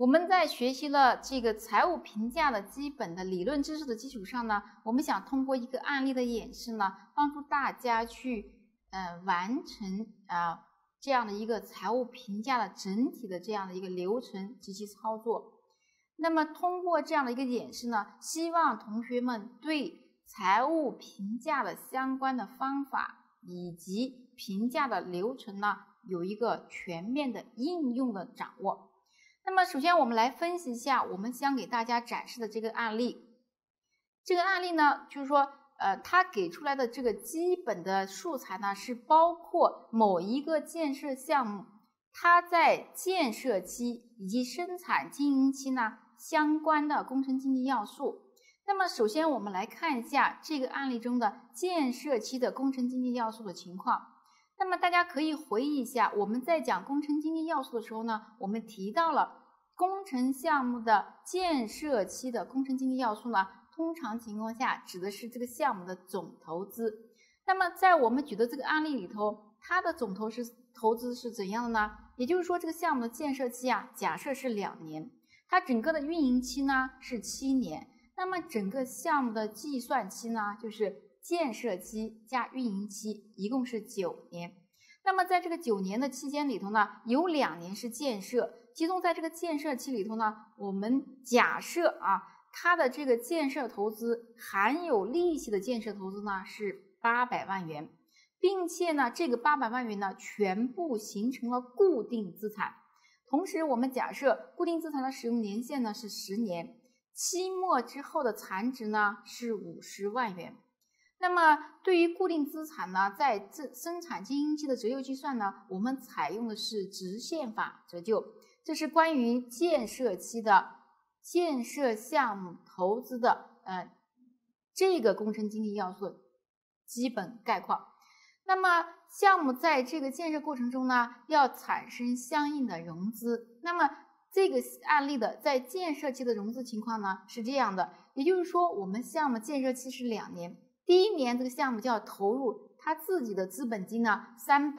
我们在学习了这个财务评价的基本的理论知识的基础上呢，我们想通过一个案例的演示呢，帮助大家去完成这样的一个财务评价的整体的这样的一个流程及其操作。那么通过这样的一个演示呢，希望同学们对财务评价的相关的方法以及评价的流程呢，有一个全面的应用的掌握。那么首先我们来分析一下我们将给大家展示的这个案例。这个案例呢，就是说它给出来的这个基本的素材呢，是包括某一个建设项目它在建设期以及生产经营期呢相关的工程经济要素。那么首先我们来看一下这个案例中的建设期的工程经济要素的情况。那么大家可以回忆一下，我们在讲工程经济要素的时候呢，我们提到了工程项目的建设期的工程经济要素呢，通常情况下指的是这个项目的总投资。那么在我们举的这个案例里头，它的总投资是怎样的呢？也就是说这个项目的建设期假设是2年，它整个的运营期呢是7年，那么整个项目的计算期呢就是建设期加运营期，一共是9年。那么在这个9年的期间里头呢，有2年是建设，其中在这个建设期里头呢，我们假设它的这个建设投资含有利息的建设投资呢是800万元，并且呢这个800万元呢全部形成了固定资产。同时我们假设固定资产的使用年限呢是10年，期末之后的残值呢是50万元。那么对于固定资产呢，在生产经营期的折旧计算呢，我们采用的是直线法折旧。这是关于建设期的建设项目投资的这个工程经济要素基本概况。那么项目在这个建设过程中呢，要产生相应的融资。那么这个案例的在建设期的融资情况呢是这样的，也就是说我们项目建设期是2年，第1年这个项目就要投入它自己的资本金呢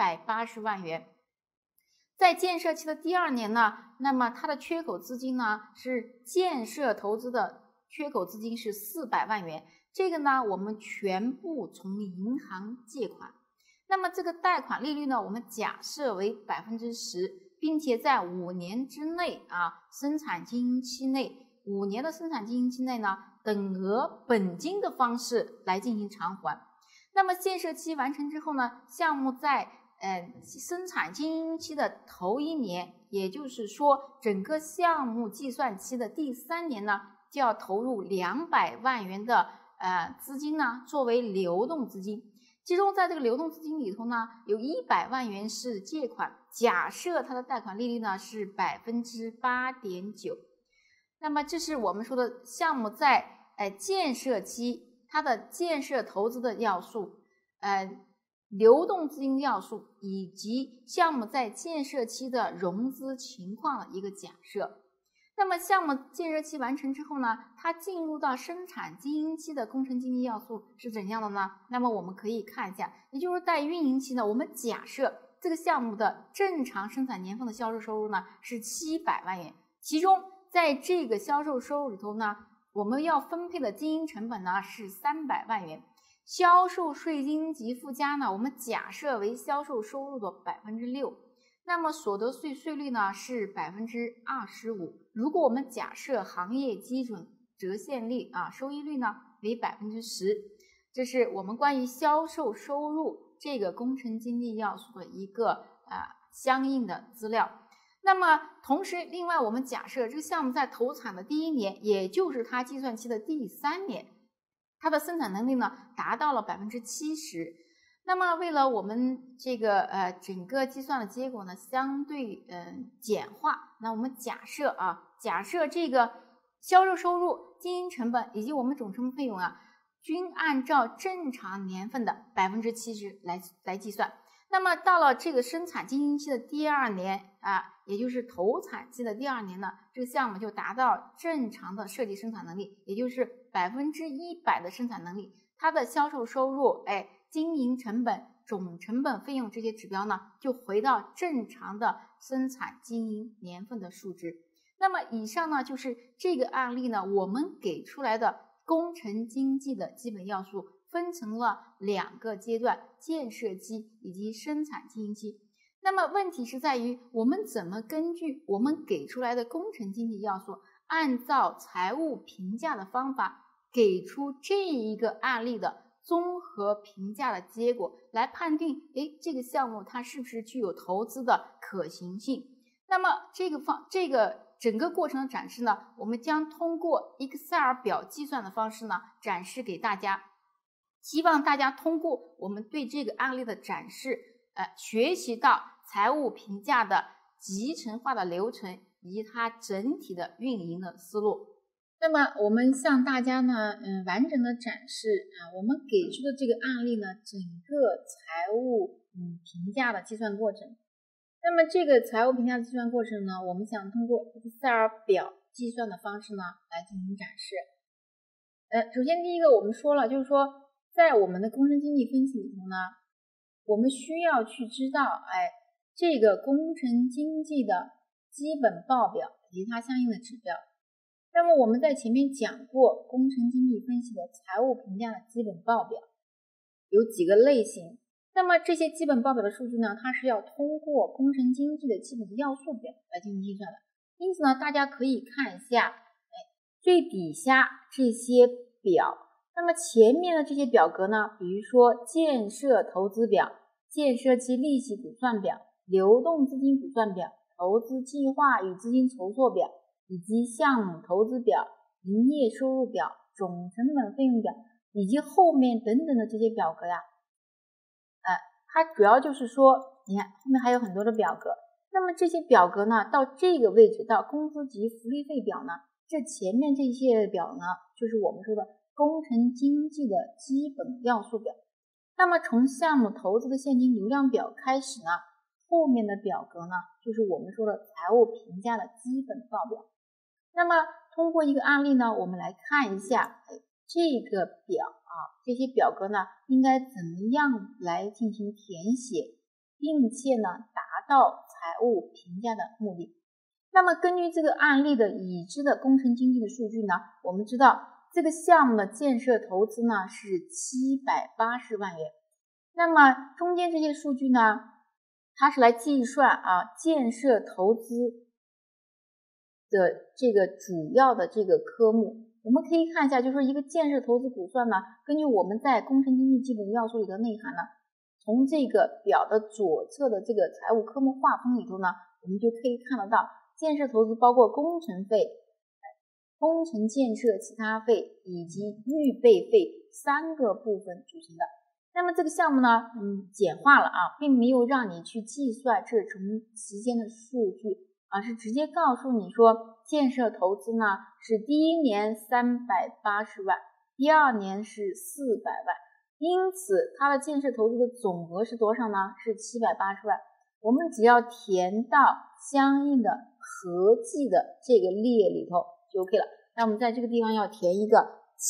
380万元。在建设期的第2年呢，那么它的缺口资金呢是建设投资的缺口资金是400万元，这个呢我们全部从银行借款。那么这个贷款利率呢，我们假设为10%，并且在5年之内生产经营期内，5年的生产经营期内呢，等额本金的方式来进行偿还。那么建设期完成之后呢，项目在生产经营期的头1年，也就是说整个项目计算期的第3年呢，就要投入200万元的资金呢作为流动资金。其中在这个流动资金里头呢，有100万元是借款，假设它的贷款利率呢是8.9%。那么这是我们说的项目在建设期它的建设投资的要素，流动资金要素以及项目在建设期的融资情况的一个假设。那么项目建设期完成之后呢，它进入到生产经营期的工程经济要素是怎样的呢？那么我们可以看一下，也就是在运营期呢，我们假设这个项目的正常生产年份的销售收入呢是700万元，其中在这个销售收入里头呢，我们要分配的经营成本呢是300万元，销售税金及附加呢，我们假设为销售收入的6%。那么所得税税率呢是25%。如果我们假设行业基准折现率收益率呢为10%，这是我们关于销售收入这个工程经济要素的一个相应的资料。那么同时另外我们假设这个项目在投产的第1年，也就是它计算期的第3年，它的生产能力呢达到了70%。那么为了我们这个整个计算的结果呢相对简化，那我们假设这个销售收入、经营成本以及我们总成本费用均按照正常年份的70%来计算。那么到了这个生产经营期的第2年也就是投产期的第2年呢，这个项目就达到正常的设计生产能力，也就是100%的生产能力，它的销售收入经营成本、总成本费用这些指标呢，就回到正常的生产经营年份的数值。 那么以上呢就是这个案例呢，我们给出来的工程经济的基本要素分成了2个阶段，建设期以及生产经营期。那么问题是在于我们怎么根据我们给出来的工程经济要素，按照财务评价的方法给出这一个案例的综合评价的结果，来判定这个项目它是不是具有投资的可行性。那么这个整个过程的展示呢，我们将通过 Excel 表计算的方式呢展示给大家，希望大家通过我们对这个案例的展示，学习到财务评价的集成化的流程以及它整体的运营的思路。那么我们向大家呢，完整的展示我们给出的这个案例呢，整个财务评价的计算过程。那么这个财务评价的计算过程呢，我们想通过 Excel 表计算的方式呢来进行展示。首先第一个我们说了，就是说在我们的工程经济分析里头呢，我们需要去知道这个工程经济的基本报表以及它相应的指标。那么我们在前面讲过工程经济分析的财务评价的基本报表有几个类型，那么这些基本报表的数据呢，它是要通过工程经济的基本要素表来进行计算的。因此呢，大家可以看一下最底下这些表，那么前面的这些表格呢，比如说建设投资表、建设期利息估算表、流动资金估算表、投资计划与资金筹措表以及项目投资表、营业收入表、总成本费用表以及后面等等的这些表格呀，它主要就是说，你看后面还有很多的表格。那么这些表格呢，到这个位置，到工资及福利费表呢，这前面这些表呢，就是我们说的工程经济的基本要素表。那么从项目投资的现金流量表开始呢，后面的表格呢，就是我们说的财务评价的基本报表。那么通过一个案例呢，我们来看一下这个表这些表格呢应该怎么样来进行填写，并且呢达到财务评价的目的。那么根据这个案例的已知的工程经济的数据呢，我们知道这个项目的建设投资呢是780万元。那么中间这些数据呢，它是来计算建设投资的这个主要的这个科目。我们可以看一下，就是说一个建设投资估算呢，根据我们在工程经济基本要素里的内涵呢，从这个表的左侧的这个财务科目划分里头呢，我们就可以看得到，建设投资包括工程费、工程建设其他费以及预备费3个部分组成的。那么这个项目呢，简化了并没有让你去计算这从期间的数据，而是直接告诉你说，建设投资呢是第一年380万，第二年是400万，因此它的建设投资的总额是多少呢？是780万。我们只要填到相应的合计的这个列里头就 OK 了。那我们在这个地方要填一个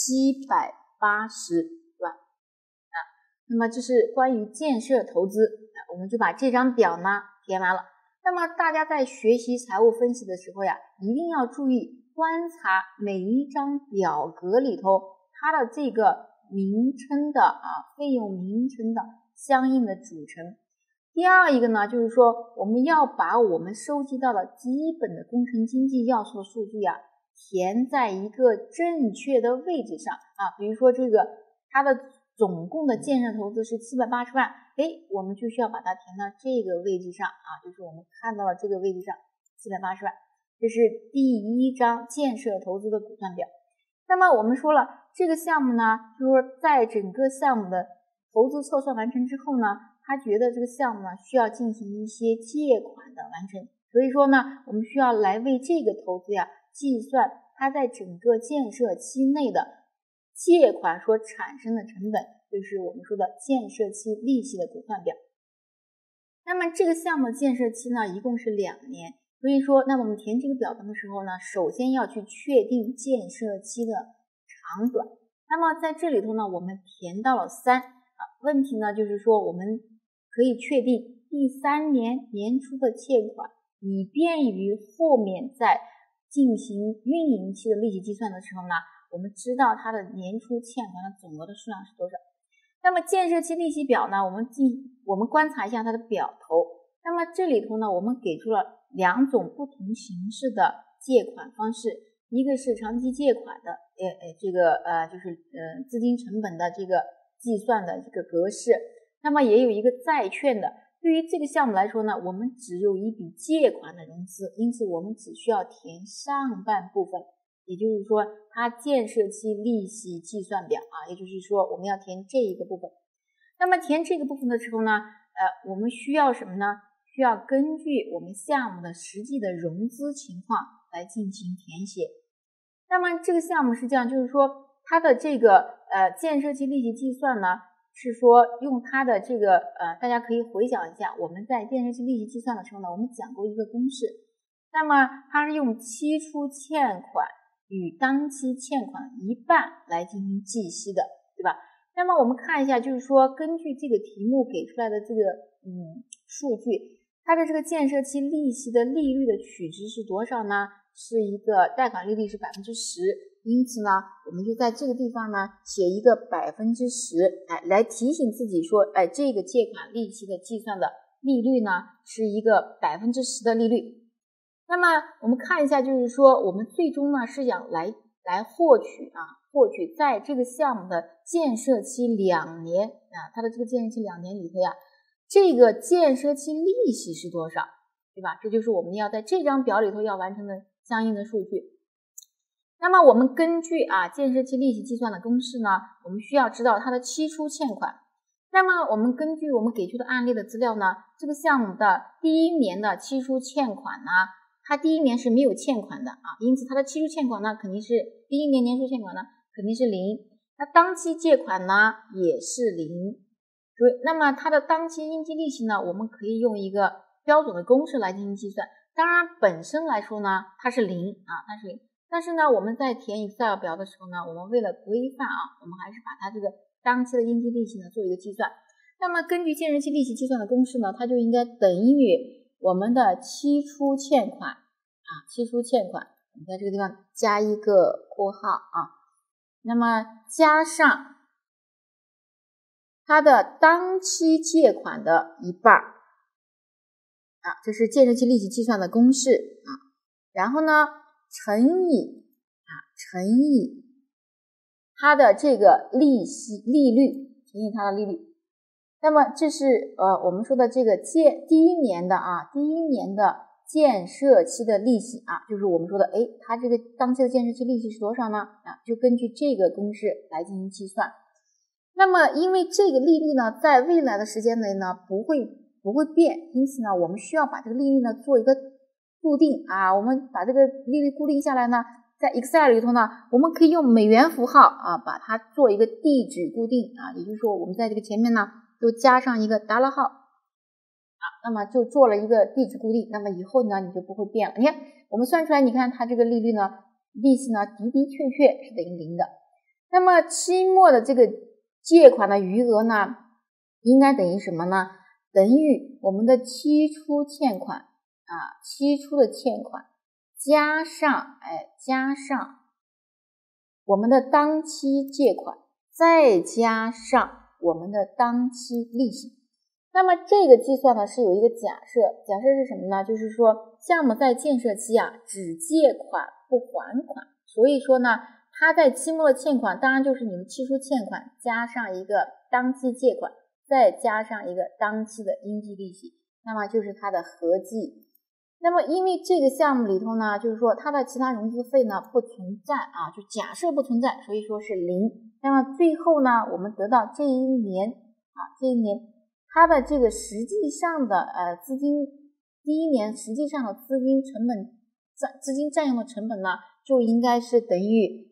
780万那么这是关于建设投资我们就把这张表呢填完了。那么大家在学习财务分析的时候呀，一定要注意观察每一张表格里头它的这个名称的费用名称的相应的组成。第二一个呢，就是说我们要把我们收集到的基本的工程经济要素的数据呀，填在一个正确的位置上比如说这个它的总共的建设投资是780万，我们就需要把它填到这个位置上就是我们看到了这个位置上780万，这是第一张建设投资的估算表。那么我们说了，这个项目呢，就是说在整个项目的投资测算完成之后呢，他觉得这个项目呢需要进行一些借款的完成，所以说呢，我们需要来为这个投资呀计算它在整个建设期内的借款所产生的成本，就是我们说的建设期利息的估算表。那么这个项目建设期呢，一共是2年，所以说，那么我们填这个表格的时候呢，首先要去确定建设期的长短。那么在这里头呢，我们填到了3问题呢，就是说我们可以确定第3年年初的欠款，以便于后面在进行运营期的利息计算的时候呢，我们知道它的年初欠款的总额的数量是多少。那么建设期利息表呢，我们观察一下它的表头。那么这里头呢，我们给出了2种不同形式的借款方式，一个是长期借款的，就是资金成本的这个计算的这个格式。那么也有一个债券的。对于这个项目来说呢，我们只有一笔借款的融资，因此我们只需要填上半部分，也就是说它建设期利息计算表啊，也就是说我们要填这一个部分。那么填这个部分的时候呢，我们需要什么呢？需要根据我们项目的实际的融资情况来进行填写。那么这个项目是这样，就是说它的这个建设期利息计算呢，是说用它的这个大家可以回想一下，我们在建设期利息计算的时候呢，我们讲过一个公式。那么它是用期初欠款与当期欠款一半来进行计息的，对吧？那么我们看一下，就是说根据这个题目给出来的这个数据，它的这个建设期利息的利率的取值是多少呢？是一个贷款利率是 10%， 因此呢，我们就在这个地方呢写一个 10%， 来提醒自己说，这个借款利息的计算的利率呢是一个 10% 的利率。那么我们看一下，就是说我们最终呢是想来获取在这个项目的建设期2年它的这个建设期2年里头呀，这个建设期利息是多少，对吧？这就是我们要在这张表里头要完成的相应的数据。那么我们根据建设期利息计算的公式呢，我们需要知道它的期初欠款。那么我们根据我们给出的案例的资料呢，这个项目的第1年的期初欠款呢，它第1年是没有欠款的因此它的期初欠款呢肯定是第1年年初欠款呢肯定是0，那当期借款呢也是0。所以那么它的当期应计利息呢，我们可以用一个标准的公式来进行计算。当然本身来说呢它是0它是0，但是呢我们在填 Excel 表的时候呢，我们为了规范我们还是把它这个当期的应计利息呢做一个计算。那么根据建设期利息计算的公式呢，它就应该等于我们的期初欠款期初欠款，我们在这个地方加一个括号那么加上它的当期借款的一半这是建设期利息计算的公式然后呢乘以它的这个利率，乘以它的利率。那么这是我们说的这个第一年的建设期的利息就是我们说的它这个当期的建设期利息是多少呢？就根据这个公式来进行计算。那么因为这个利率呢在未来的时间内呢不会变，因此呢我们需要把这个利率呢做一个固定我们把这个利率固定下来呢，在 Excel 里头呢我们可以用美元符号把它做一个地址固定也就是说我们在这个前面呢就加上一个$号那么就做了一个地址固定，那么以后呢你就不会变了。你看我们算出来，你看它这个利息呢的确是等于0的。那么期末的这个借款的余额呢应该等于什么呢？等于我们的期初欠款期初的欠款加上我们的当期借款，再加上我们的当期利息。那么这个计算呢是有一个假设是什么呢？就是说项目在建设期只借款不还款，所以说呢它在期末的欠款当然就是你的期初欠款加上一个当期借款，再加上一个当期的应计利息，那么就是它的合计。那么因为这个项目里头呢，就是说它的其他融资费呢不存在就假设不存在，所以说是0。那么最后呢我们得到这一年它的这个实际上的第一年实际上的资金占用的成本呢就应该是等于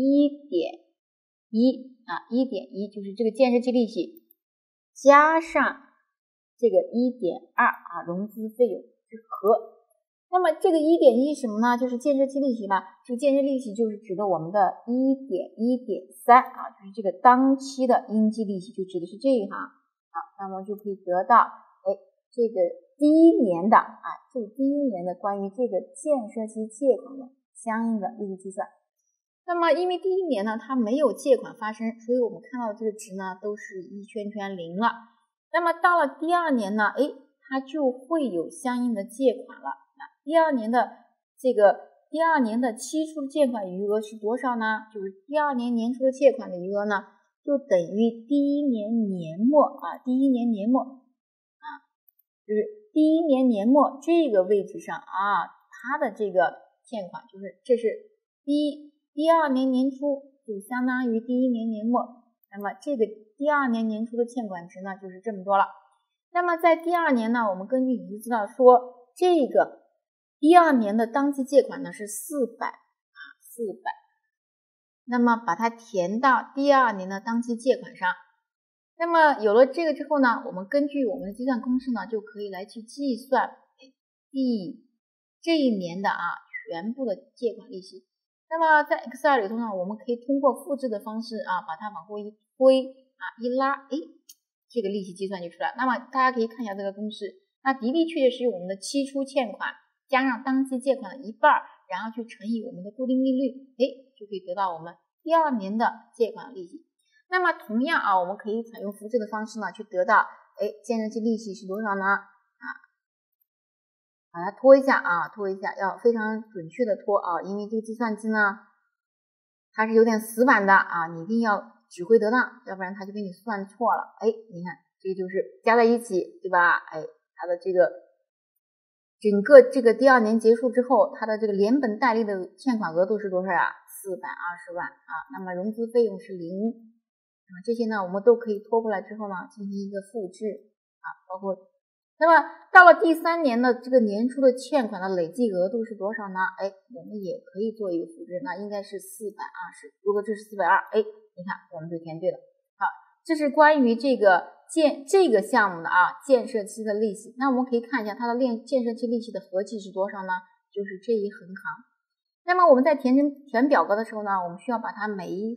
1.1就是这个建设期利息加上这个1.2融资费用之和。那么这个1.1什么呢？就是建设期利息嘛。这个建设利息就是指的我们的1.1.3就是这个当期的应计利息，就指的是这一行那么就可以得到这个第一年的关于这个建设期借款的相应的利息计算。那么因为第一年呢它没有借款发生，所以我们看到这个值呢都是一圈圈零了。那么到了第二年呢，它就会有相应的借款了。那第二年的期初借款余额是多少呢？就是第二年年初的借款的余额呢，就等于第一年年末就是第一年年末这个位置上它的这个欠款就是这是第二年年初，就相当于第一年年末。那么这个第二年年初的欠款值呢，就是这么多了。那么在第二年呢，我们根据已知知道说，这个第二年的当期借款呢是400。那么把它填到第二年的当期借款上。那么有了这个之后呢，我们根据我们的计算公式呢，就可以来去计算这一年的全部的借款利息。那么在 Excel 里头呢，我们可以通过复制的方式把它往后一推一拉，这个利息计算就出来。那么大家可以看一下这个公式，那的的确确是用我们的期初欠款加上当期借款的1半，然后去乘以我们的固定利率，就可以得到我们第二年的借款利息。那么同样我们可以采用复制的方式呢，去得到建设期利息是多少呢？把它拖一下要非常准确的拖因为这个计算机呢它是有点死板的你一定要指挥得当，要不然它就给你算错了。你看这个就是加在一起，对吧？它的这个整个这个第二年结束之后，它的这个连本带利的欠款额度是多少呀？420万那么融资费用是0。这些呢我们都可以拖过来之后呢进行一个复制包括那么到了第3年的这个年初的欠款的累计额度是多少呢？我们也可以做一个复制，那应该是420。如果这是420，你看我们就填对了。好，这是关于这个项目的建设期的利息。那我们可以看一下它的建设期利息的合计是多少呢？就是这一横行。那么我们在填表格的时候呢，我们需要把它每一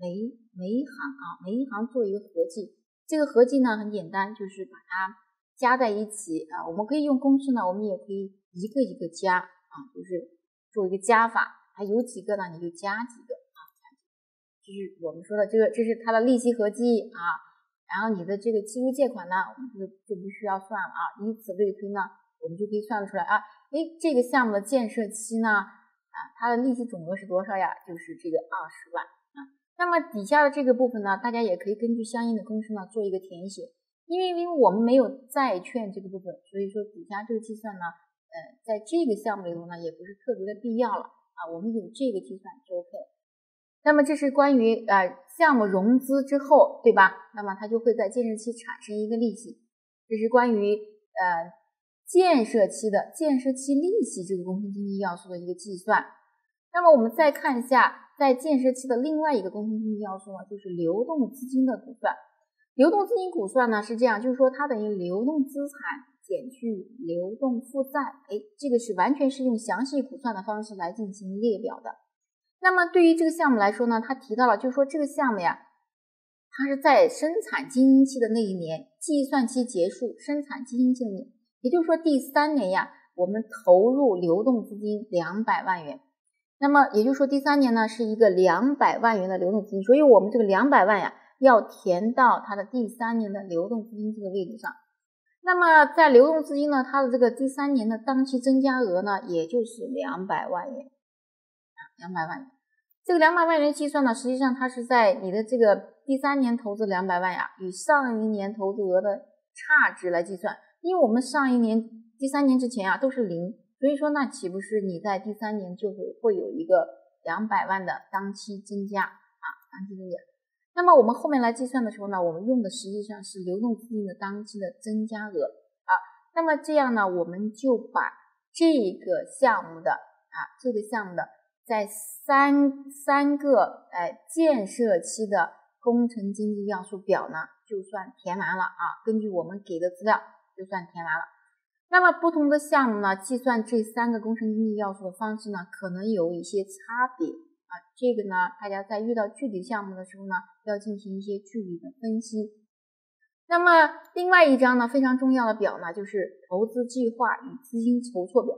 行做一个合计。这个合计呢很简单，就是把它加在一起我们可以用公式呢，我们也可以一个一个加就是做一个加法，还有几个呢你就加几个就是我们说的这是它的利息合计然后你的这个期初借款呢，我们就不需要算了以此类推呢，我们就可以算得出来这个项目的建设期呢它的利息总额是多少呀？就是这个20万那么底下的这个部分呢，大家也可以根据相应的公式呢做一个填写。因为我们没有债券这个部分，所以说底下这个计算呢在这个项目里头呢也不是特别的必要了我们有这个计算就 OK 了。那么这是关于项目融资之后，对吧？那么它就会在建设期产生一个利息，这是关于建设期利息这个工程经济要素的一个计算。那么我们再看一下在建设期的另外一个工程经济要素呢，就是流动资金的估算。流动资金估算呢是这样，就是说它等于流动资产减去流动负债，这个是完全是用详细估算的方式来进行列表的。那么对于这个项目来说呢，它提到了就是说这个项目呀，它是在生产经营期的那一年，计算期结束，生产经营期的年，也就是说第3年呀，我们投入流动资金200万元。那么也就是说第3年呢是一个200万元的流动资金，所以我们这个200万呀要填到它的第3年的流动资金这个位置上。那么在流动资金呢，它的这个第3年的当期增加额呢，也就是200万元。200万元。这个200万元的计算呢，实际上它是在你的这个第3年投资200万呀，与上一年投资额的差值来计算。因为我们上一年第3年之前都是0，所以说那岂不是你在第3年就会有一个200万的当期增加当期增加。那么我们后面来计算的时候呢，我们用的实际上是流动资金的当期的增加额那么这样呢，我们就把这个项目的在三个建设期的工程经济要素表呢就算填完了根据我们给的资料就算填完了。那么不同的项目呢，计算这3个工程经济要素的方式呢可能有一些差别这个呢大家在遇到具体项目的时候呢要进行一些具体的分析。那么另外一张呢非常重要的表呢就是投资计划与资金筹措表。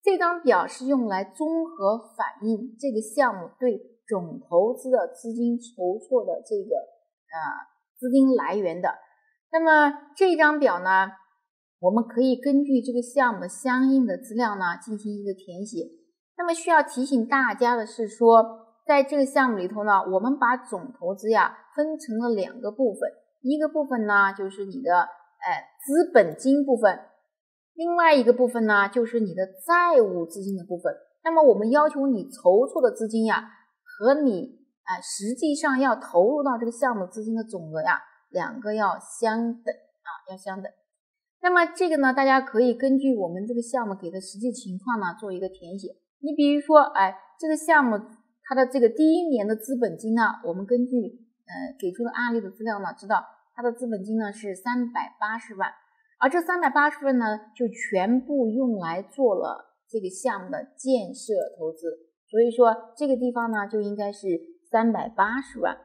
这张表是用来综合反映这个项目对总投资的资金筹措的这个资金来源的。那么这张表呢，我们可以根据这个项目的相应的资料呢进行一个填写。那么需要提醒大家的是说，在这个项目里头呢，我们把总投资呀分成了2个部分，一个部分呢就是你的资本金部分，另外一个部分呢就是你的债务资金的部分。那么我们要求你筹措的资金呀和你实际上要投入到这个项目资金的总额呀2个要相等要相等。那么这个呢，大家可以根据我们这个项目给的实际情况呢做一个填写。你比如说这个项目它的这个第1年的资本金呢，我们根据给出的案例的资料呢知道它的资本金呢是380万，而这380万呢就全部用来做了这个项目的建设投资，所以说这个地方呢就应该是380万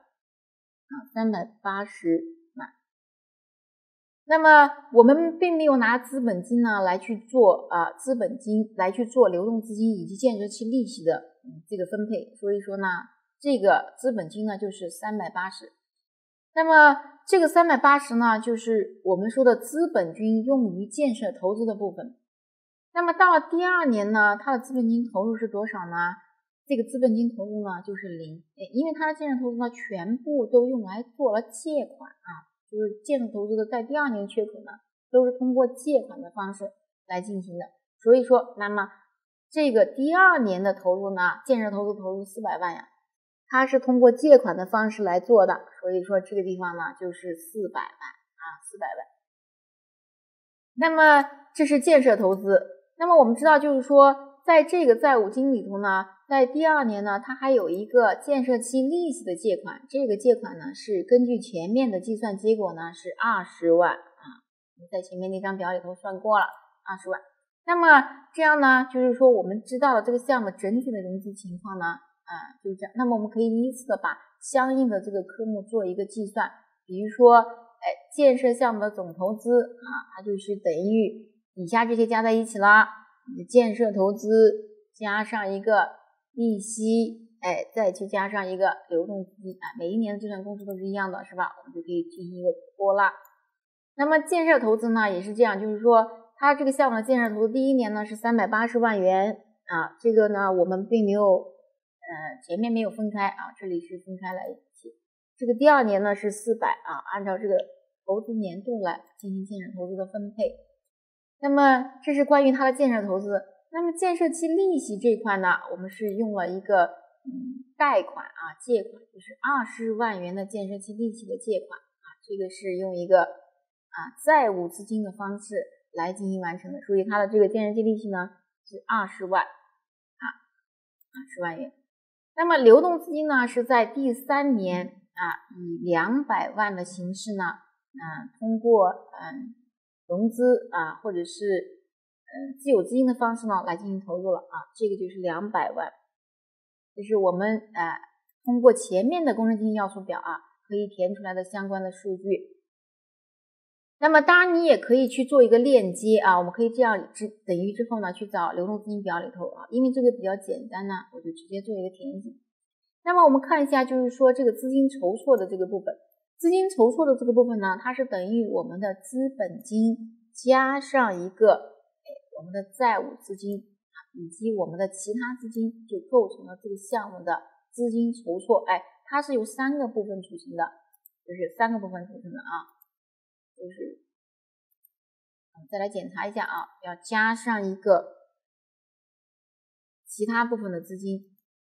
380万。那么我们并没有拿资本金呢来去做资本金来去做流动资金以及建设期利息的这个分配，所以说呢这个资本金呢就是380。那么这个380呢就是我们说的资本金用于建设投资的部分。那么到了第2年呢，它的资本金投入是多少呢？这个资本金投入呢就是0，因为它的建设投资呢全部都用来做了借款就是建设投资的在第2年缺口呢都是通过借款的方式来进行的。所以说那么这个第2年的投入呢，建设投资投入400万呀，它是通过借款的方式来做的，所以说这个地方呢就是400万400万。那么这是建设投资。那么我们知道就是说在这个债务金里头呢，在第2年呢它还有一个建设期利息的借款，这个借款呢是根据前面的计算结果呢是20万在前面那张表里头算过了20万。那么这样呢就是说我们知道了这个项目整体的融资情况呢就是这样。那么我们可以依次的把相应的这个科目做一个计算，比如说建设项目的总投资它就是等于以下这些加在一起了，你的建设投资加上一个利息再去加上一个流动资金每一年的计算公式都是一样的是吧，我们就可以进行一个拨拉。那么建设投资呢也是这样，就是说它这个项目的建设投资第1年呢是380万元这个呢我们并没有前面没有分开这里是分开来一起。这个第2年呢是400按照这个投资年度来进行建设投资的分配。那么这是关于它的建设投资。那么建设期利息这块呢，我们是用了一个贷款借款，就是20万元的建设期利息的借款这个是用一个债务资金的方式来进行完成的，所以它的这个建设期利息呢是20万20万元。那么流动资金呢是在第3年以200万的形式呢通过融资或者是自有资金的方式呢来进行投入了这个就是200万。这是我们通过前面的工程经济要素表可以填出来的相关的数据。那么当然你也可以去做一个链接我们可以这样等于之后呢去找流动资金表里头因为这个比较简单呢，我就直接做一个填写。那么我们看一下就是说这个资金筹措的这个部分，资金筹措的这个部分呢，它是等于我们的资本金加上一个我们的债务资金以及我们的其他资金，就构成了这个项目的资金筹措它是由3个部分组成的，就是3个部分组成的就是再来检查一下要加上一个其他部分的资金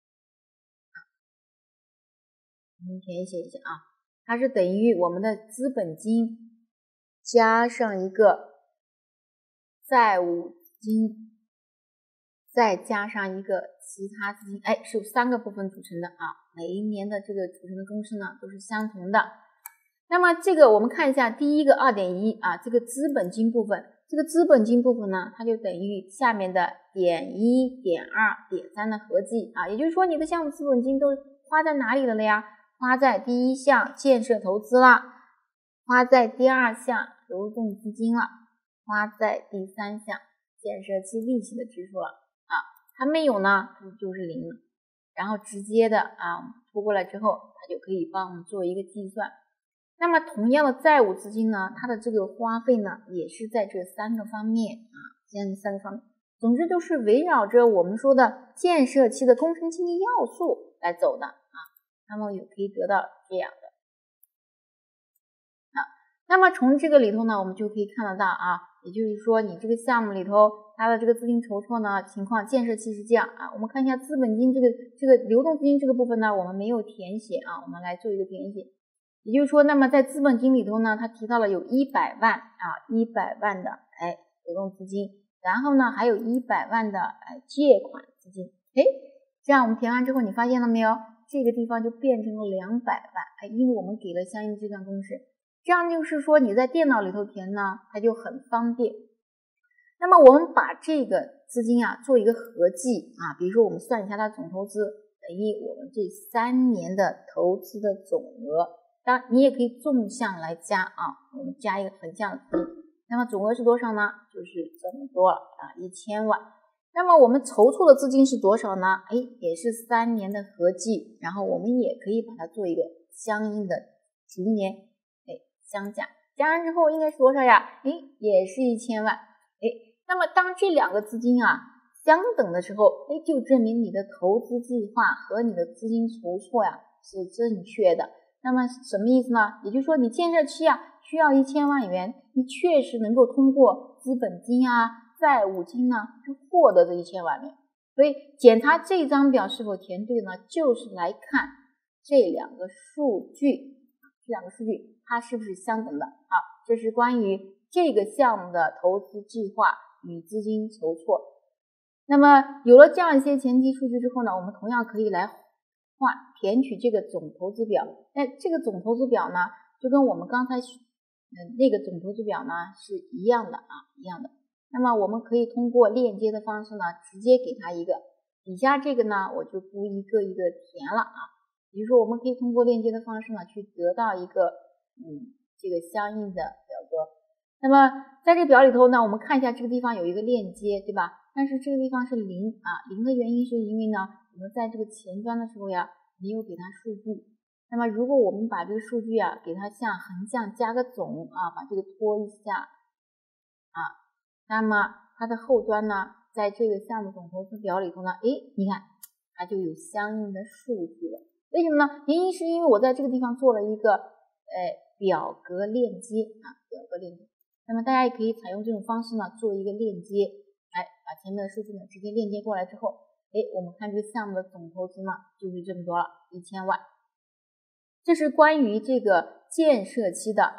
我们填写一下它是等于我们的资本金加上一个债务金再加上一个其他资金是由3个部分组成的每一年的这个组成的公式呢都是相同的。那么这个我们看一下第一个 2.1 这个资本金部分，这个资本金部分呢它就等于下面的点1点2点3的合计也就是说你的项目资本金都花在哪里了呀？花在第1项建设投资了，花在第2项流动资金了，花在第3项建设期利息的支出了它没有呢，它就是0了。然后直接的拖过来之后，它就可以帮我们做一个计算。那么同样的债务资金呢，它的这个花费呢，也是在这3个方面这样3个方面。总之都是围绕着我们说的建设期的工程经济要素来走的那么也可以得到这样的那么从这个里头呢，我们就可以看得到也就是说你这个项目里头它的这个资金筹措呢情况，建设期是这样我们看一下资本金这个流动资金这个部分呢，我们没有填写我们来做一个填写。也就是说，那么在资本金里头呢，它提到了有100万100万的流动资金，然后呢还有100万的借款资金。这样我们填完之后，你发现了没有？这个地方就变成了200万因为我们给了相应计算公式。这样就是说你在电脑里头填呢，它就很方便。那么我们把这个资金做一个合计比如说我们算一下它总投资等于我们这3年的投资的总额。当然你也可以纵向来加我们加一个横向的资金。那么总额是多少呢？就是这么多了1000万。那么我们筹措的资金是多少呢？也是3年的合计，然后我们也可以把它做一个相应的逐年相加，加完之后应该是多少呀？也是1000万。那么当这2个资金相等的时候，就证明你的投资计划和你的资金筹措是正确的。那么什么意思呢？也就是说你建设期需要1000万元，你确实能够通过资本金债务金呢去获得这1000万元。所以检查这张表是否填对呢，就是来看这2个数据它是不是相等的这是关于这个项目的投资计划与资金筹措。那么有了这样一些前提数据之后呢，我们同样可以来填取这个总投资表。这个总投资表呢，就跟我们刚才那个总投资表呢是一样的那么我们可以通过链接的方式呢，直接给它一个，底下这个呢我就不一个一个填了比如说我们可以通过链接的方式呢，去得到一个这个相应的表格。那么在这个表里头呢，我们看一下这个地方有一个链接，对吧？但是这个地方是00的原因是因为呢，我们在这个前端的时候没有给它数据。那么如果我们把这个数据给它向横向加个总把这个拖一下那么它的后端呢，在这个项目总投资表里头呢，你看它就有相应的数据了。为什么呢？原因是因为我在这个地方做了一个表格链接表格链接。那么大家也可以采用这种方式呢，做一个链接，把前面的数据呢直接链接过来之后，我们看这个项目的总投资呢就是这么多了，1000万。这是关于这个建设期的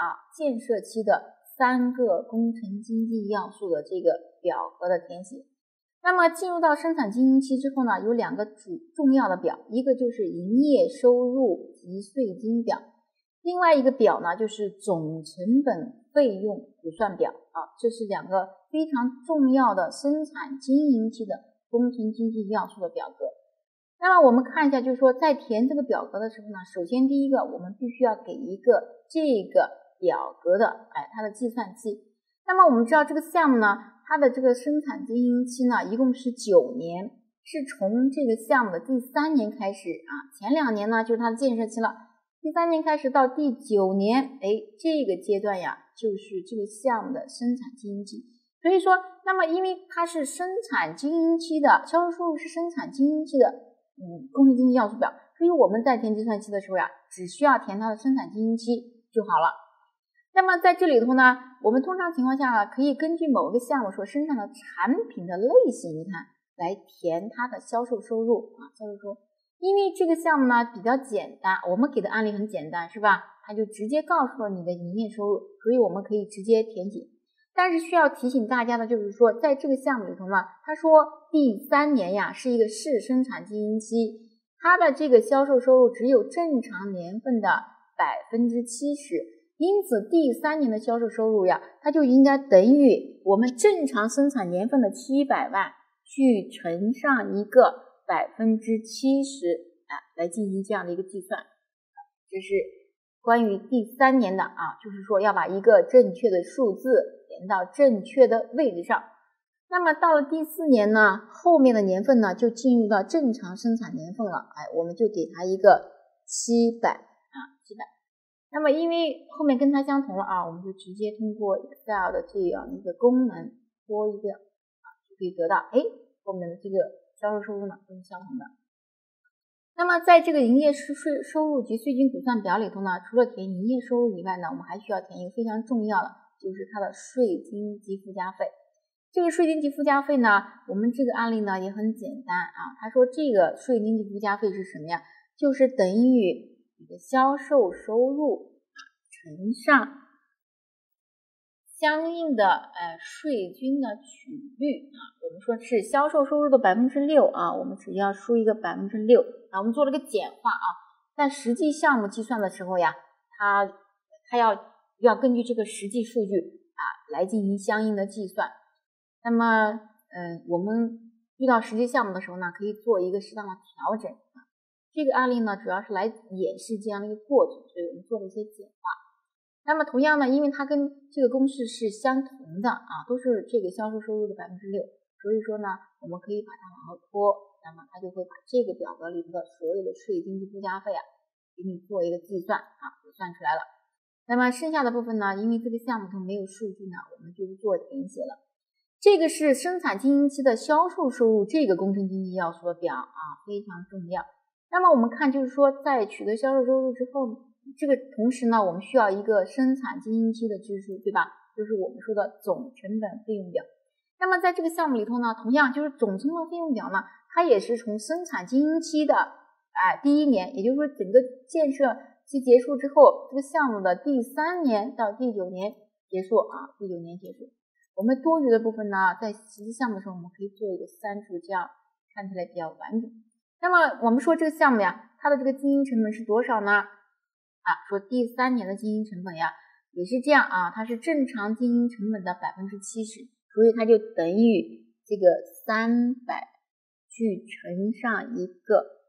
3个工程经济要素的这个表格的填写。那么进入到生产经营期之后呢，有2个重要的表，一个就是营业收入及税金表，另外一个表呢就是总成本费用估算表这是2个非常重要的生产经营期的工程经济要素的表格。那么我们看一下，就是说在填这个表格的时候呢，首先第一个我们必须要给一个这个表格的它的计算期。那么我们知道这个项目呢，它的这个生产经营期呢一共是9年，是从这个项目的第3年开始前2年呢就是它的建设期了，第3年开始到第9年这个阶段就是这个项目的生产经营期。所以说那么因为它是生产经营期的销售收入是生产经营期的工程经济要素表，所以我们在填计算期的时候只需要填它的生产经营期就好了。那么在这里头呢，我们通常情况下可以根据某个项目所生产的产品的类型，你看来填它的销售收入因为这个项目呢比较简单，我们给的案例很简单是吧，它就直接告诉了你的营业收入，所以我们可以直接填写。但是需要提醒大家的就是说，在这个项目里头呢，他说第3年是一个试生产经营期，它的这个销售收入只有正常年份的70%，因此第3年的销售收入它就应该等于我们正常生产年份的700万去乘上一个70%来进行这样的一个计算。这是关于第3年的就是说要把一个正确的数字填到正确的位置上。 那么到了第4年呢，后面的年份呢就进入到正常生产年份了，我们就给它一个700，700。那么因为后面跟它相同了我们就直接通过 Excel 的这样一个功能拨一个就可以得到，后面的这个销售收入呢都是相同的。那么在这个营业收入及税金估算表里头呢，除了填营业收入以外呢，我们还需要填一个非常重要的，就是它的税金及附加费。这个税金及附加费呢，我们这个案例呢也很简单他说这个税金及附加费是什么呀？就是等于你的销售收入乘上相应的税金的取率我们说是销售收入的 6% 我们只要输一个 6%我们做了个简化但实际项目计算的时候呀，它要根据这个实际数据来进行相应的计算。那么我们遇到实际项目的时候呢，可以做一个适当的调整这个案例呢主要是来演示这样的一个过程，所以我们做了一些简化。那么同样呢，因为它跟这个公式是相同的都是这个销售收入的 6%， 所以说呢我们可以把它往后拖，那么它就会把这个表格里头的所有的税金及附加费给你做一个计算就算出来了。那么剩下的部分呢，因为这个项目中没有数据呢，我们就做填写了。这个是生产经营期的销售收入这个工程经济要素的表非常重要。那么我们看就是说在取得销售收入之后，这个同时呢我们需要一个生产经营期的支出，对吧？就是我们说的总成本费用表。那么在这个项目里头呢，同样就是总成本费用表呢，它也是从生产经营期的第1年，也就是说整个建设期结束之后，这个项目的第3年到第9年结束第9年结束。我们多余的部分呢，在实际项目的时候我们可以做一个删除，这样看起来比较完整。那么我们说这个项目呀，它的这个经营成本是多少呢？说第3年的经营成本呀也是这样它是正常经营成本的 70%， 所以它就等于这个300去乘上一个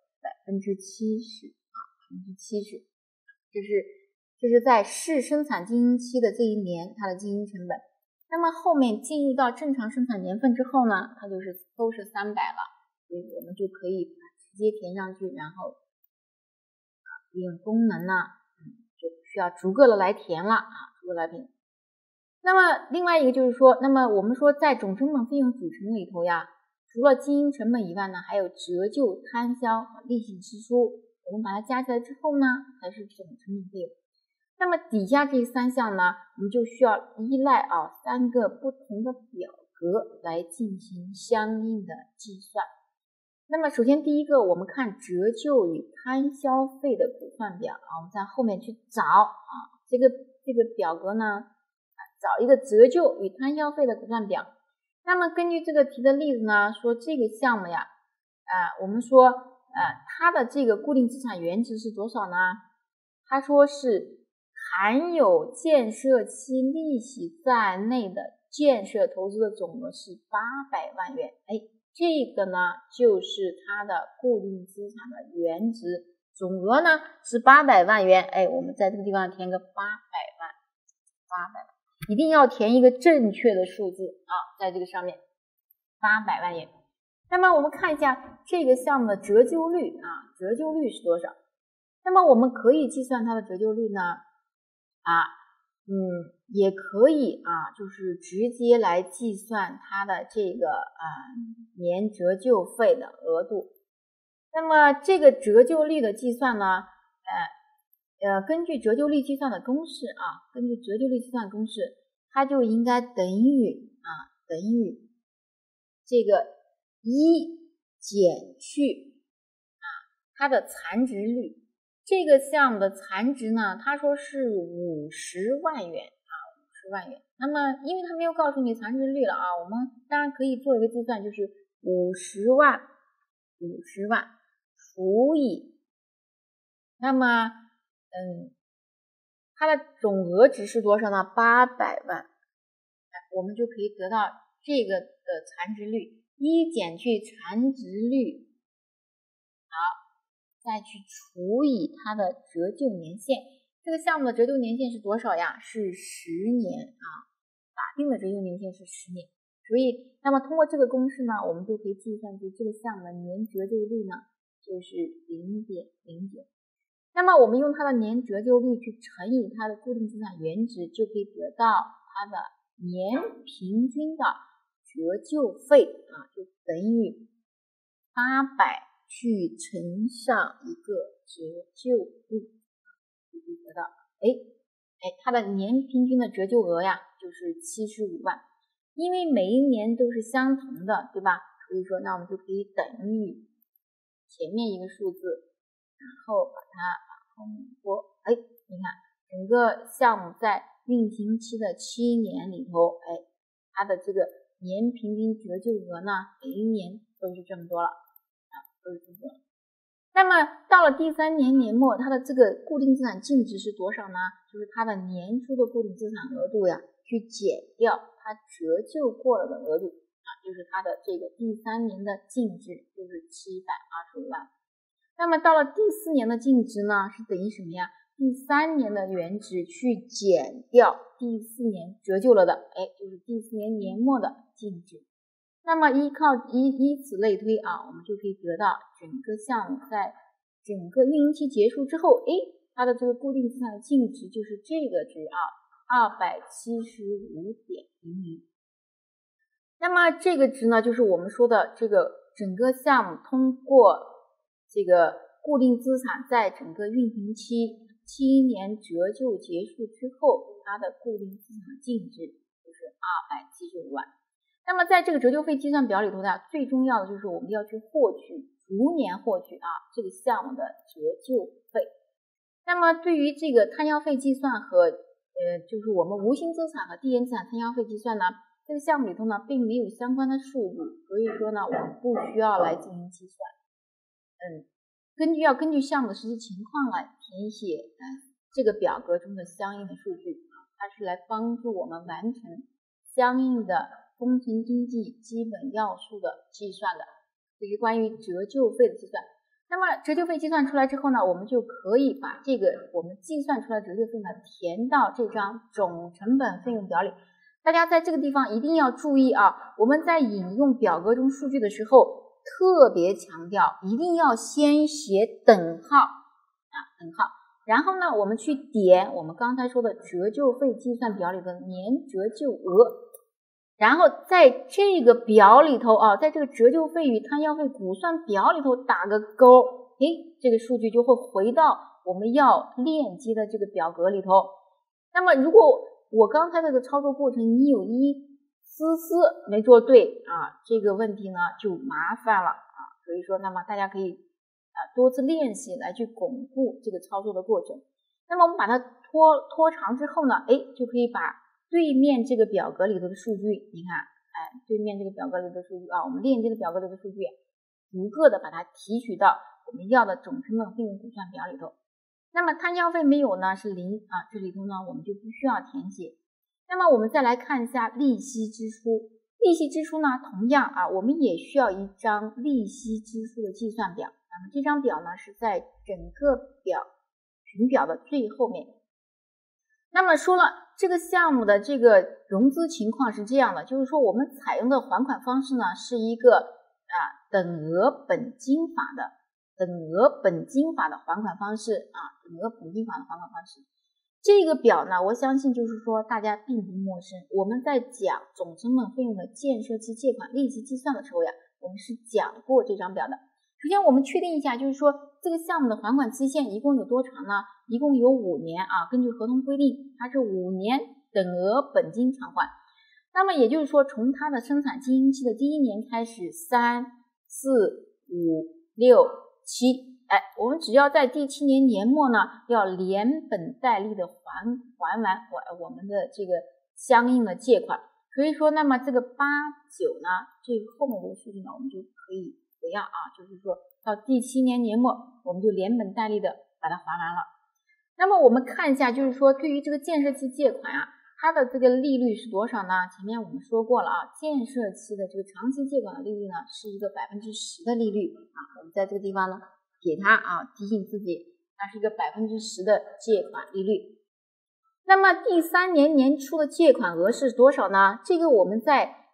70%， 70%，这是在试生产经营期的这1年它的经营成本。那么后面进入到正常生产年份之后呢，它都是300了，所以我们就可以直接填上去，然后利用功能呢就需要逐个的来填了逐个来填。那么另外一个就是说，那么我们说在总成本费用组成里头呀，除了经营成本以外呢，还有折旧、摊销和利息支出，我们把它加起来之后呢，才是总成本费用。那么底下这3项呢，我们就需要依赖3个不同的表格来进行相应的计算。那么首先第一个，我们看折旧与摊销费的估算表我们在后面去找这个表格呢找一个折旧与摊销费的估算表。那么根据这个题的例子呢，说这个项目呀我们说它的这个固定资产原值是多少呢？他说是含有建设期利息在内的建设投资的总额是800万元。这个呢就是它的固定资产的原值，总额呢是800万元。我们在这个地方填个800万，一定要填一个正确的数字在这个上面800万元。那么我们看一下这个项目的折旧率折旧率是多少？那么我们可以计算它的折旧率呢也可以就是直接来计算它的这个年折旧费的额度。那么这个折旧率的计算呢根据折旧率计算的公式它就应该等于这个1减去它的残值率。这个项目的残值呢，他说是50万元50万元。那么因为他没有告诉你残值率了我们当然可以做一个计算，就是50万除以那么它的总额值是多少呢？800万。我们就可以得到这个的残值率，1减去残值率再去除以它的折旧年限。这个项目的折旧年限是多少呀？是10年法定的折旧年限是10年， 所以那么通过这个公式呢，我们就可以计算出这个项目的年折旧率呢就是 0.09。那么我们用它的年折旧率去乘以它的固定资产原值，就可以得到它的年平均的折旧费就等于800去乘上一个折旧率，就可以得到它的年平均的折旧额呀就是75万。因为每一年都是相同的，对吧？所以说那我们就可以等于前面一个数字，然后把它往后面拨。你看整个项目在运行期的7年里头，它的这个年平均折旧额呢，每一年都是这么多了都是这么多了。那么到了第3年年末，它的这个固定资产净值是多少呢？就是它的年初的固定资产额度呀，去减掉它折旧过了的额度就是它的这个第3年的净值，就是725万。那么到了第4年的净值呢，是等于什么呀？第3年的原值去减掉第4年折旧了的，就是第4年年末的净值。那么以此类推我们就可以得到整个项目在整个运营期结束之后，它的这个固定资产的净值就是这个值275.00。那么这个值呢，就是我们说的这个整个项目通过这个固定资产在整个运行期7年折旧结束之后，它的固定资产净值就是275万。那么在这个折旧费计算表里头呢，最重要的就是我们要去逐年获取这个项目的折旧费。那么对于这个摊销费计算和就是我们无形资产和递延资产摊销费计算呢，这个项目里头呢并没有相关的数据，所以说呢我们不需要来进行计算。要根据项目的实际情况来填写这个表格中的相应的数据它是来帮助我们完成相应的工程经济基本要素的计算的，这是关于折旧费的计算。那么折旧费计算出来之后呢，我们就可以把这个我们计算出来的折旧费呢填到这张总成本费用表里。大家在这个地方一定要注意我们在引用表格中数据的时候特别强调一定要先写等号等号，然后呢我们去点我们刚才说的折旧费计算表里的年折旧额，然后在这个表里头在这个折旧费与摊销费估算表里头打个勾，这个数据就会回到我们要链接的这个表格里头。那么如果我刚才这个操作过程你有一丝丝没做对这个问题呢就麻烦了所以说那么大家可以多次练习来去巩固这个操作的过程。那么我们把它拖长之后呢就可以把对面这个表格里头的数据，你看对面这个表格里的数据我们链接的表格里的数据逐个的把它提取到我们要的总成本费用估算表里头。那么摊销费没有呢是0这里头呢我们就不需要填写。那么我们再来看一下利息支出。利息支出呢同样我们也需要一张利息支出的计算表。那么这张表呢是在整个群表的最后面。那么说了这个项目的这个融资情况是这样的，就是说我们采用的还款方式呢是一个等额本金法的还款方式等额本金法的还款方式。这个表呢我相信就是说大家并不陌生，我们在讲总成本费用的建设期借款利息计算的时候呀，我们是讲过这张表的。首先我们确定一下，就是说这个项目的还款期限一共有多长呢？一共有5年根据合同规定它是5年等额本金偿还。那么也就是说从它的生产经营期的第1年开始3、4、5、6、7我们只要在第7年年末呢要连本带利的还完我们的这个相应的借款。所以说那么这个8、9呢这个后面这个数据呢我们就可以不要就是说到第7年年末我们就连本带利的把它还完了。那么我们看一下，就是说对于这个建设期借款它的这个利率是多少呢？前面我们说过了建设期的这个长期借款的利率呢是一个10%的利率我们在这个地方呢给它提醒自己它是一个10%的借款利率。那么第3年年初的借款额是多少呢？这个我们在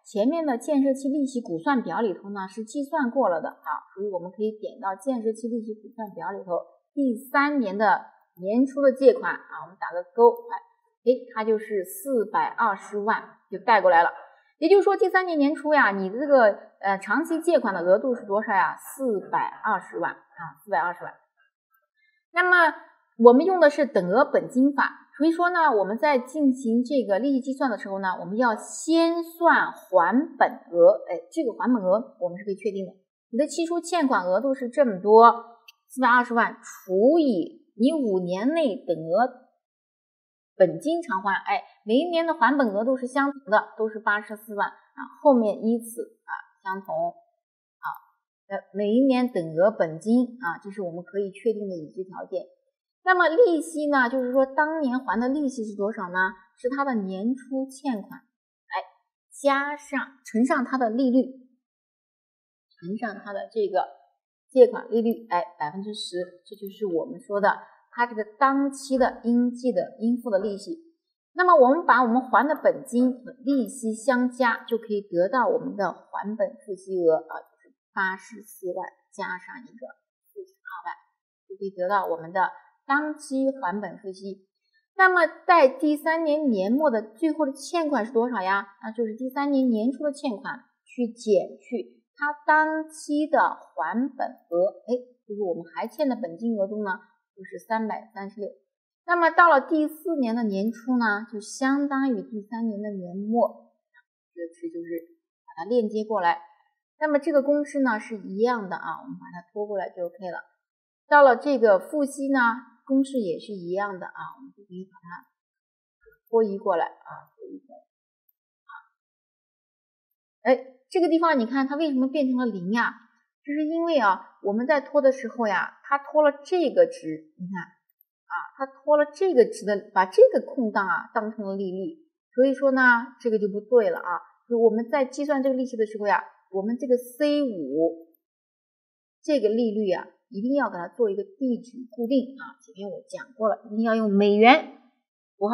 前面的建设期利息估算表里头呢是计算过了的啊，所以我们可以点到建设期利息估算表里头第3年的年初的借款啊，我们打个勾，它就是420万就带过来了。也就是说第3年年初呀，你的这个长期借款的额度是多少呀？420万啊，420万。那么我们用的是等额本金法，所以说呢，我们在进行这个利息计算的时候呢，我们要先算还本额。这个还本额我们是可以确定的。你的期初欠款额度是这么多，420万除以你5年内等额本金偿还，每一年的还本额度是相同的，都是84万啊，后面依次相同啊，每一年等额本金啊，这是我们可以确定的已知条件。那么利息呢，就是说当年还的利息是多少呢？是它的年初欠款，加上乘上它的利率，乘上它的这个借款利率，10%，这就是我们说的它这个当期的应付的利息。那么我们把我们还的本金和利息相加，就可以得到我们的还本付息额啊，就是84万加上一个42万，就可以得到我们的当期还本付息。那么在第3年年末的最后的欠款是多少呀？那就是第3年年初的欠款去减去它当期的还本额，就是我们还欠的本金额度呢，就是336。那么到了第4年的年初呢，就相当于第3年的年末，这个值就是把它链接过来。那么这个公式呢是一样的啊，我们把它拖过来就 OK 了。到了这个付息呢，公式也是一样的啊，我们就可以把它拖移过来啊，这个地方你看它为什么变成了0呀？就是因为我们在拖的时候呀，它拖了这个值，你看它拖了这个值的，把这个空档当成了利率，所以说呢这个就不对了啊。就我们在计算这个利息的时候呀，我们这个 C5 这个利率一定要给它做一个地址固定啊，前面我讲过了，一定要用美元符号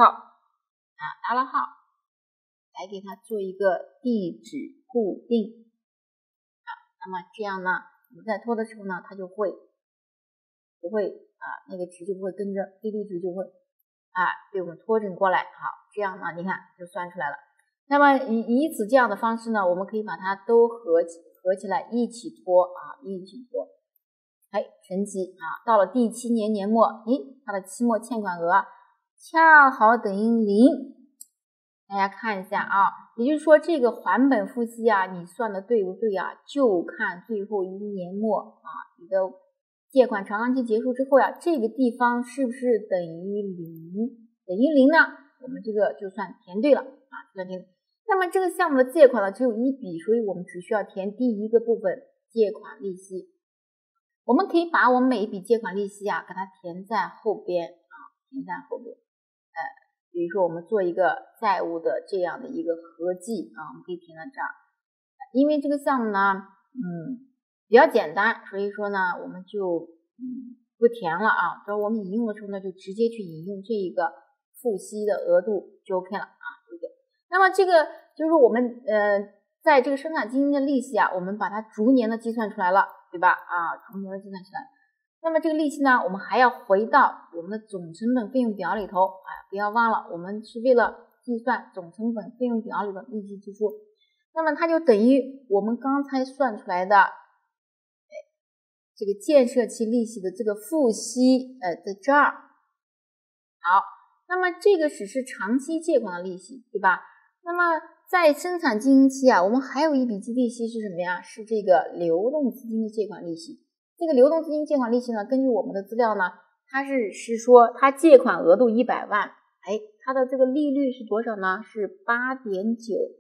$号来给它做一个地址固定那么这样呢，我们在拖的时候呢，它就会不会那个值就不会跟着利率值就会被我们拖整过来。好，这样呢，你看就算出来了。那么以此这样的方式呢，我们可以把它都合起来一起拖一起拖。神奇到了第7年年末，它的期末欠款额恰好等于0。大家看一下也就是说这个还本付息你算的对不对就看最后一年末你的借款偿还期结束之后这个地方是不是等于0？等于0呢，我们这个就算填对了算填对。那么这个项目的借款呢只有1笔，所以我们只需要填第一个部分借款利息。我们可以把我们每一笔借款利息给它填在后边填在后边。比如说我们做一个债务的这样的一个合计我们可以填在这儿。因为这个项目呢比较简单，所以说呢我们就不填了等我们引用的时候呢就直接去引用这一个付息的额度就 OK 了对不对？那么这个就是我们在这个生产基金的利息我们把它逐年的计算出来了，对吧逐年的计算出来。那么这个利息呢，我们还要回到我们的总成本费用表里头不要忘了，我们是为了计算总成本费用表里的利息支出。那么它就等于我们刚才算出来的这个建设期利息的这个付息在这儿。好，那么这个只是长期借款的利息，对吧？那么在生产经营期我们还有一笔利息是什么呀？是这个流动资金的借款利息。这个流动资金借款利息呢，根据我们的资料呢，它是说它借款额度100万，它的这个利率是多少呢？是 8.9%，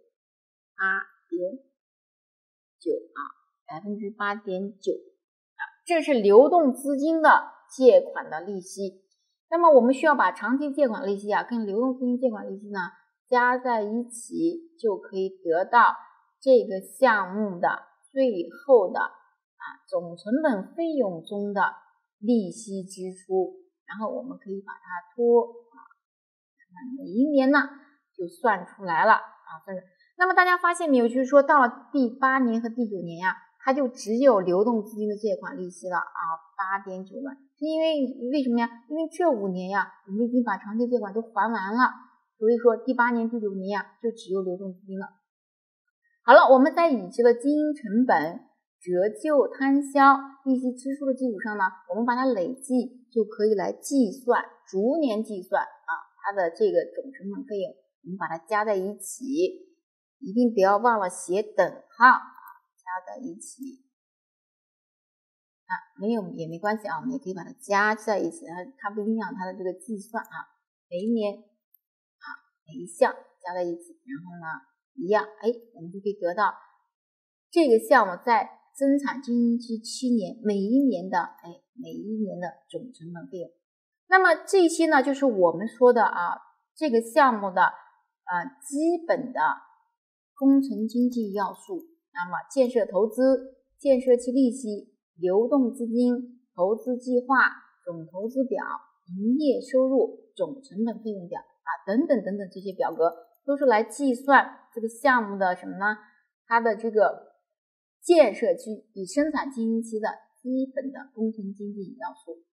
8.9%，这是流动资金的借款的利息。那么我们需要把长期借款利息跟流动资金借款利息呢加在一起，就可以得到这个项目的最后的总成本费用中的利息支出，然后我们可以把它拖每一年呢就算出来了那么大家发现没有，就是说到了第8年和第9年呀，它就只有流动资金的借款利息了啊，8.9万，是因为什么呀？因为这5年呀，我们已经把长期借款都还完了，所以说第8年、第9年呀，就只有流动资金了。好了，我们在已知的经营成本、折旧、摊销、利息支出的基础上呢，我们把它累计，就可以来计算，逐年计算啊，它的这个总成本费用，我们把它加在一起，一定不要忘了写等号啊，加在一起啊，没有也没关系啊，我们也可以把它加在一起，它不影响它的这个计算啊，每一年啊每一项加在一起，然后呢一样，我们就可以得到这个项目在增产经营期7年每一年的总成本费用。那么这些呢，就是我们说的啊，这个项目的基本的工程经济要素。那么建设投资、建设期利息、流动资金、投资计划、总投资表、营业收入、总成本费用表等等等等，这些表格都是来计算这个项目的什么呢？它的这个建设期与生产经营期的基本的工程经济要素。